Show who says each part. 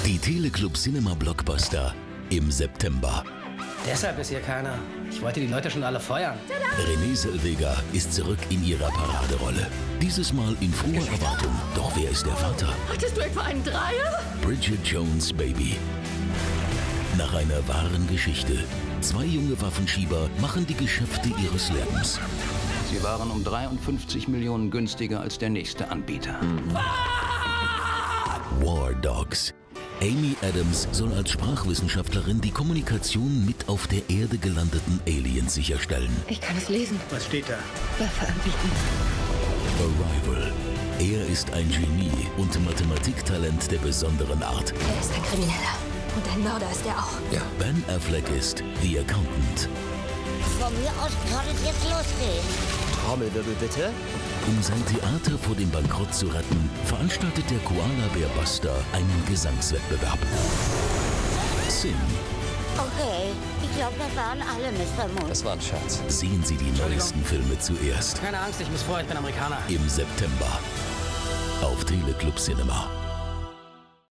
Speaker 1: Die Teleclub Cinema Blockbuster im September.
Speaker 2: Deshalb ist hier keiner. Ich wollte die Leute schon alle feuern.
Speaker 1: Renée Zellweger ist zurück in ihrer Paraderolle. Dieses Mal in froher Erwartung. Doch wer ist der Vater?
Speaker 3: Hattest du etwa einen Dreier?
Speaker 1: Bridget Jones' Baby. Nach einer wahren Geschichte. Zwei junge Waffenschieber machen die Geschäfte ihres Lebens.
Speaker 4: Sie waren um 53 Millionen günstiger als der nächste Anbieter.
Speaker 1: War Dogs. Amy Adams soll als Sprachwissenschaftlerin die Kommunikation mit auf der Erde gelandeten Aliens sicherstellen.
Speaker 3: Ich kann es lesen.
Speaker 2: Was steht da?
Speaker 3: Waffe anbieten.
Speaker 1: Arrival. Er ist ein Genie und Mathematiktalent der besonderen Art.
Speaker 3: Er ist ein Krimineller. Und ein Mörder ist er auch.
Speaker 1: Ja. Ben Affleck ist The Accountant.
Speaker 5: Von mir aus kann es jetzt losgehen.
Speaker 6: Trommelwirbel bitte.
Speaker 1: Um sein Theater vor dem Bankrott zu retten, veranstaltet der Koala-Bär Buster einen Gesangswettbewerb. Sing.
Speaker 5: Okay, ich glaube, das waren alle, Mr. Moon.
Speaker 6: Das war ein Scherz.
Speaker 1: Sehen Sie die neuesten Filme zuerst.
Speaker 2: Keine Angst, ich muss vor, ich bin Amerikaner.
Speaker 1: Im September. Auf Teleclub Cinema.